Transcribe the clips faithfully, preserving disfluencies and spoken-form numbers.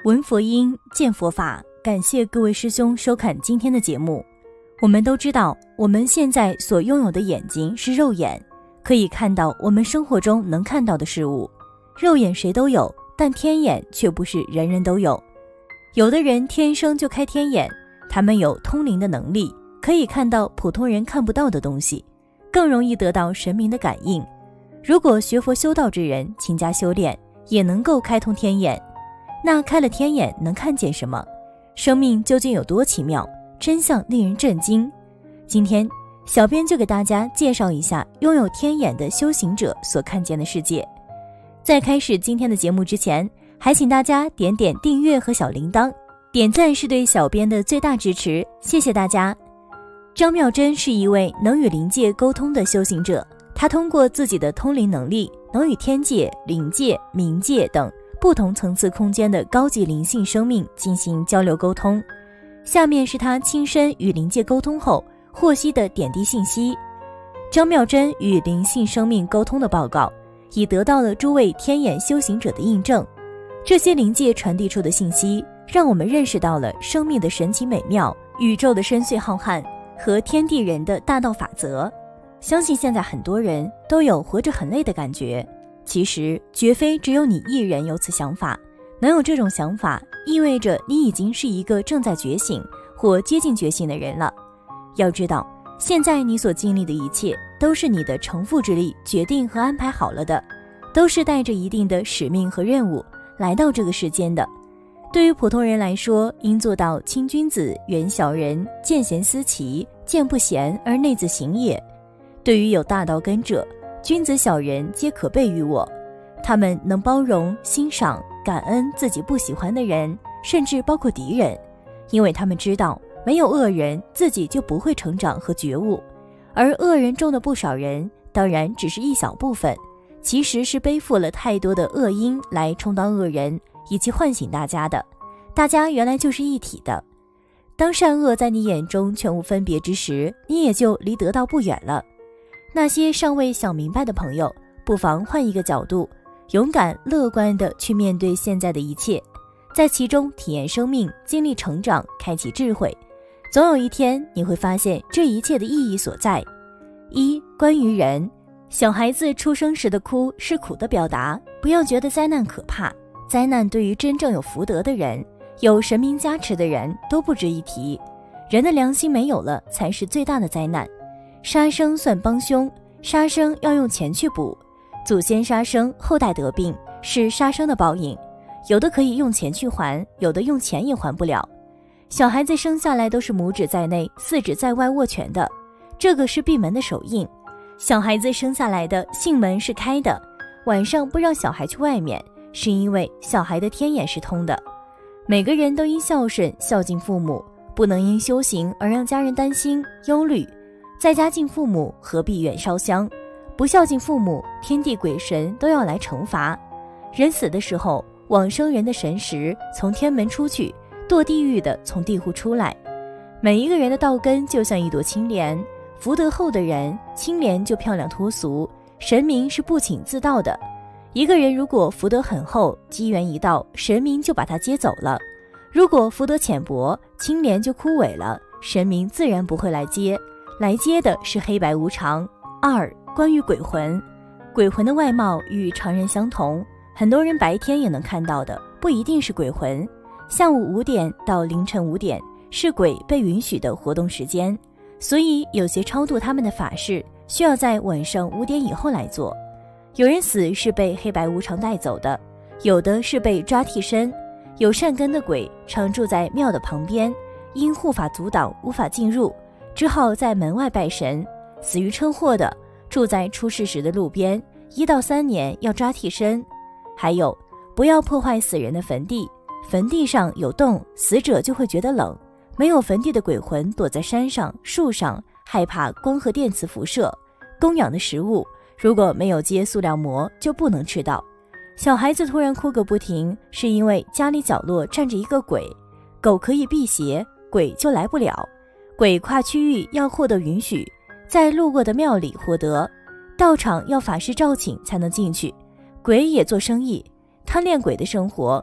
闻佛音，见佛法，感谢各位师兄收看今天的节目。我们都知道，我们现在所拥有的眼睛是肉眼，可以看到我们生活中能看到的事物。肉眼谁都有，但天眼却不是人人都有。有的人天生就开天眼，他们有通灵的能力，可以看到普通人看不到的东西，更容易得到神明的感应。如果学佛修道之人勤加修炼，也能够开通天眼。那开了天眼能看见什么？生命究竟有多奇妙？真相令人震惊。今天小编就给大家介绍一下拥有天眼的修行者所看见的世界。在开始今天的节目之前，还请大家点点订阅和小铃铛，点赞是对小编的最大支持，谢谢大家。张妙珍是一位能与灵界沟通的修行者，他通过自己的通灵能力，能与天界、灵界、冥界等不同层次空间的高级灵性生命进行交流沟通。下面是他亲身与灵界沟通后获悉的点滴信息。张妙珍与灵性生命沟通的报告已得到了诸位天眼修行者的印证。这些灵界传递出的信息，让我们认识到了生命的神奇美妙、宇宙的深邃浩瀚和天地人的大道法则。相信现在很多人都有活着很累的感觉，其实绝非只有你一人有此想法。能有这种想法，意味着你已经是一个正在觉醒或接近觉醒的人了。要知道，现在你所经历的一切都是你的成父之力决定和安排好了的，都是带着一定的使命和任务来到这个世间的。对于普通人来说，应做到亲君子，远小人，见贤思齐，见不贤而内自省也。对于有大道根者，君子小人皆可备于我，他们能包容、欣赏、感恩自己不喜欢的人，甚至包括敌人，因为他们知道没有恶人，自己就不会成长和觉悟。而恶人中的不少人，当然只是一小部分，其实是背负了太多的恶因来充当恶人，以及唤醒大家的。大家原来就是一体的。当善恶在你眼中全无分别之时，你也就离得道不远了。那些尚未想明白的朋友，不妨换一个角度，勇敢乐观地去面对现在的一切，在其中体验生命，经历成长，开启智慧。总有一天你会发现这一切的意义所在。一、关于人，小孩子出生时的哭是苦的表达，不要觉得灾难可怕，灾难对于真正有福德的人，有神明加持的人都不值一提。人的良心没有了，才是最大的灾难。杀生算帮凶，杀生要用钱去补，祖先杀生，后代得病，是杀生的报应。有的可以用钱去还，有的用钱也还不了。小孩子生下来都是拇指在内，四指在外握拳的，这个是闭门的手印。小孩子生下来的性门是开的，晚上不让小孩去外面，是因为小孩的天眼是通的。每个人都应孝顺孝敬父母，不能因修行而让家人担心忧虑。在家敬父母，何必远烧香？不孝敬父母，天地鬼神都要来惩罚。人死的时候，往生人的神识从天门出去，堕地狱的从地户出来。每一个人的道根就像一朵青莲，福德厚的人，青莲就漂亮脱俗，神明是不请自到的。一个人如果福德很厚，机缘一到，神明就把他接走了；如果福德浅薄，青莲就枯萎了，神明自然不会来接，来接的是黑白无常。二、关于鬼魂，鬼魂的外貌与常人相同，很多人白天也能看到的，不一定是鬼魂。下午五点到凌晨五点是鬼被允许的活动时间，所以有些超度他们的法事需要在晚上五点以后来做。有人死是被黑白无常带走的，有的是被抓替身。有善根的鬼常住在庙的旁边，因护法阻挡无法进入，只好在门外拜神。死于车祸的住在出事时的路边，一到三年要抓替身。还有，不要破坏死人的坟地，坟地上有洞，死者就会觉得冷。没有坟地的鬼魂躲在山上、树上，害怕光和电磁辐射。供养的食物如果没有接塑料膜，就不能吃到。小孩子突然哭个不停，是因为家里角落站着一个鬼。狗可以辟邪，鬼就来不了。鬼跨区域要获得允许，在路过的庙里获得，道场要法师召请才能进去。鬼也做生意，贪恋鬼的生活，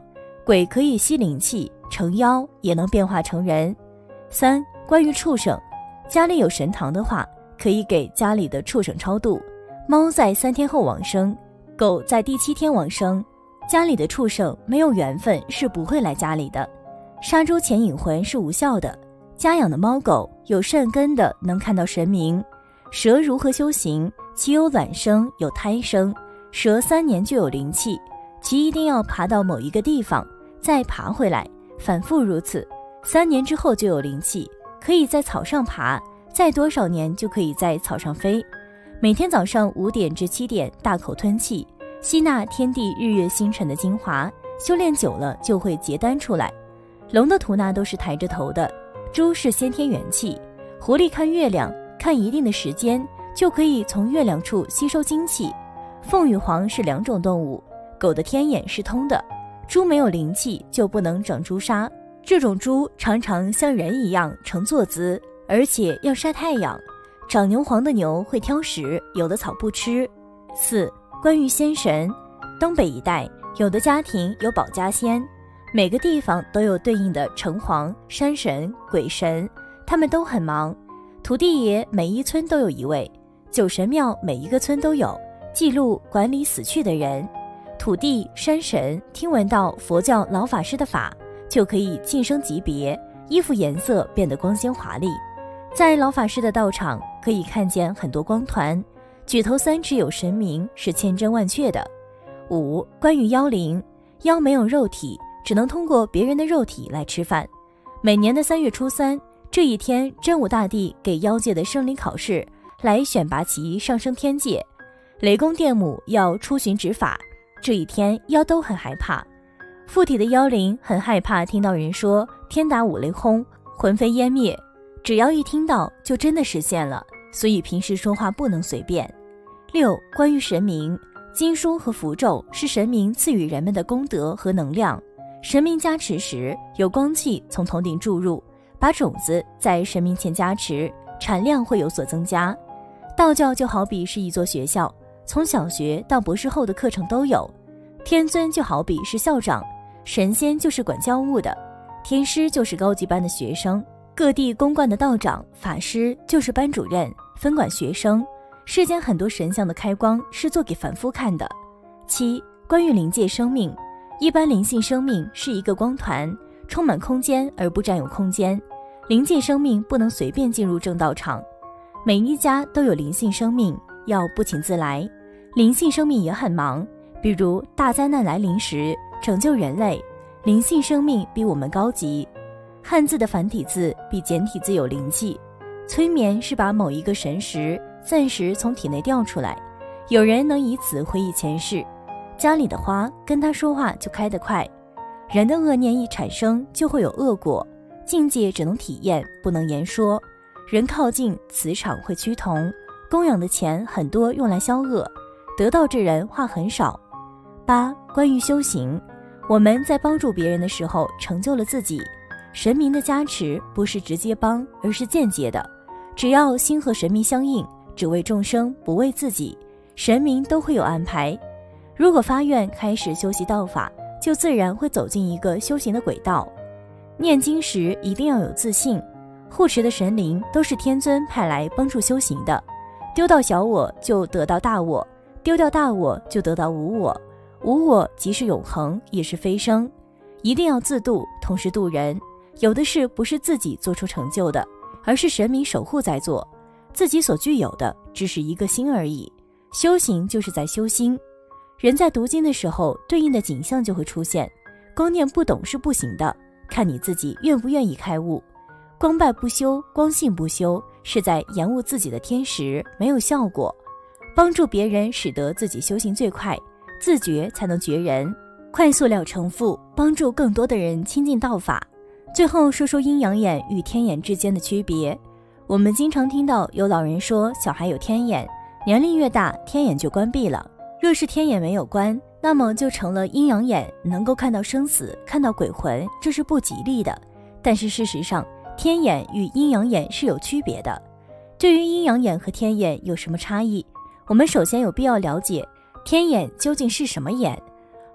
鬼可以吸灵气，成妖也能变化成人。三、关于畜生，家里有神堂的话，可以给家里的畜生超度。猫在三天后往生，狗在第七天往生。家里的畜生没有缘分是不会来家里的。杀猪前引魂是无效的。家养的猫狗有善根的能看到神明。蛇如何修行？其有卵生，有胎生。蛇三年就有灵气，其一定要爬到某一个地方，再爬回来，反复如此，三年之后就有灵气，可以在草上爬，再多少年就可以在草上飞。每天早上五点至七点大口吞气，吸纳天地日月星辰的精华，修炼久了就会结丹出来。龙的吐纳都是抬着头的，猪是先天元气，狐狸看月亮，看一定的时间就可以从月亮处吸收精气。凤与凰是两种动物，狗的天眼是通的，猪没有灵气就不能长朱砂。这种猪常常像人一样呈坐姿，而且要晒太阳。长牛黄的牛会挑食，有的草不吃。四、关于仙神，东北一带有的家庭有保家仙，每个地方都有对应的城隍、山神、鬼神，他们都很忙。土地爷每一村都有一位，酒神庙每一个村都有，记录管理死去的人。土地、山神听闻到佛教老法师的法，就可以晋升级别，衣服颜色变得光鲜华丽。在老法师的道场可以看见很多光团，举头三尺有神明是千真万确的。五、关于妖灵，妖没有肉体，只能通过别人的肉体来吃饭。每年的三月初三这一天，真武大帝给妖界的生灵考试，来选拔其上升天界。雷公电母要出巡执法，这一天妖都很害怕。附体的妖灵很害怕听到人说天打五雷轰，魂飞烟灭，只要一听到就真的实现了，所以平时说话不能随便。六、关于神明，经书和符咒是神明赐予人们的功德和能量。神明加持时，有光气从头顶注入，把种子在神明前加持，产量会有所增加。道教就好比是一座学校，从小学到博士后的课程都有。天尊就好比是校长，神仙就是管教务的，天师就是高级班的学生，各地公观的道长、法师就是班主任，分管学生。世间很多神像的开光是做给凡夫看的。七、关于灵界生命，一般灵性生命是一个光团，充满空间而不占有空间。灵界生命不能随便进入正道场，每一家都有灵性生命，要不请自来。灵性生命也很忙，比如大灾难来临时拯救人类，灵性生命比我们高级。汉字的繁体字比简体字有灵气。催眠是把某一个神识暂时从体内调出来，有人能以此回忆前世。家里的花跟他说话就开得快。人的恶念一产生就会有恶果，境界只能体验，不能言说。人靠近磁场会趋同，供养的钱很多用来消恶，得道之人话很少。八、关于修行，我们在帮助别人的时候成就了自己。神明的加持不是直接帮，而是间接的。只要心和神明相应，只为众生不为自己，神明都会有安排。如果发愿开始修习道法，就自然会走进一个修行的轨道。念经时一定要有自信，护持的神灵都是天尊派来帮助修行的。丢到小我就得到大我，丢掉大我就得到无我，无我即是永恒，也是飞升。一定要自度，同时度人。有的事不是自己做出成就的，而是神明守护在做，自己所具有的只是一个心而已。修行就是在修心。人在读经的时候，对应的景象就会出现。光念不懂是不行的，看你自己愿不愿意开悟。光拜不修，光信不修，是在延误自己的天时，没有效果。帮助别人使得自己修行最快，自觉才能觉人，快速了成父，帮助更多的人亲近道法。最后说说阴阳眼与天眼之间的区别。我们经常听到有老人说小孩有天眼，年龄越大天眼就关闭了。若是天眼没有关，那么就成了阴阳眼，能够看到生死，看到鬼魂，这是不吉利的。但是事实上，天眼与阴阳眼是有区别的。对于阴阳眼和天眼有什么差异，我们首先有必要了解天眼究竟是什么眼。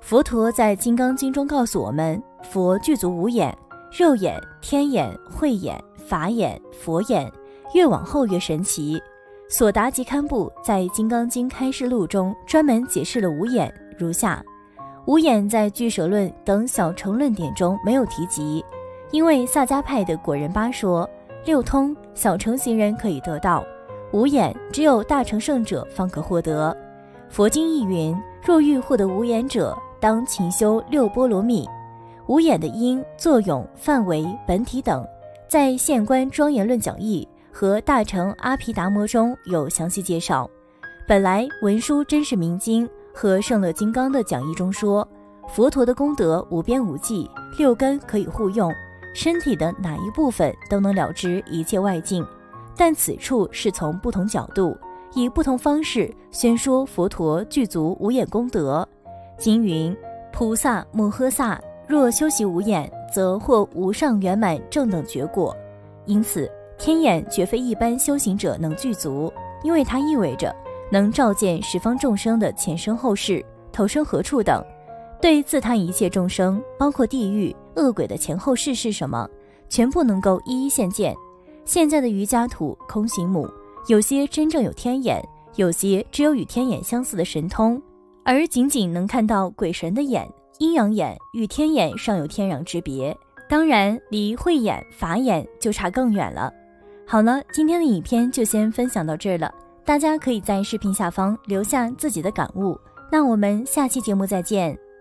佛陀在《金刚经》中告诉我们，佛具足五眼：肉眼、天眼、慧眼、法眼、佛眼。越往后越神奇。索达吉堪布在《金刚经开示录》中专门解释了五眼，如下：五眼在俱舍论等小乘论点中没有提及，因为萨迦派的果仁巴说，六通小乘行人可以得到，五眼只有大乘圣者方可获得。佛经亦云，若欲获得五眼者，当勤修六波罗蜜。五眼的因、作用、范围、本体等，在现观庄严论讲义和大乘阿毗达摩中有详细介绍。本来文殊真实明经和圣乐金刚的讲义中说，佛陀的功德无边无际，六根可以互用，身体的哪一部分都能了知一切外境。但此处是从不同角度，以不同方式宣说佛陀具足五眼功德。经云，菩萨摩诃萨若修习五眼，则获无上圆满正等觉果。因此天眼绝非一般修行者能具足，因为它意味着能照见十方众生的前生后世、投生何处等，对自他一切众生，包括地狱、恶鬼的前后世是什么，全部能够一一现见。现在的瑜伽土、空行母，有些真正有天眼，有些只有与天眼相似的神通，而仅仅能看到鬼神的眼，阴阳眼与天眼尚有天壤之别，当然离慧眼、法眼就差更远了。好了，今天的影片就先分享到这儿了，大家可以在视频下方留下自己的感悟，那我们下期节目再见。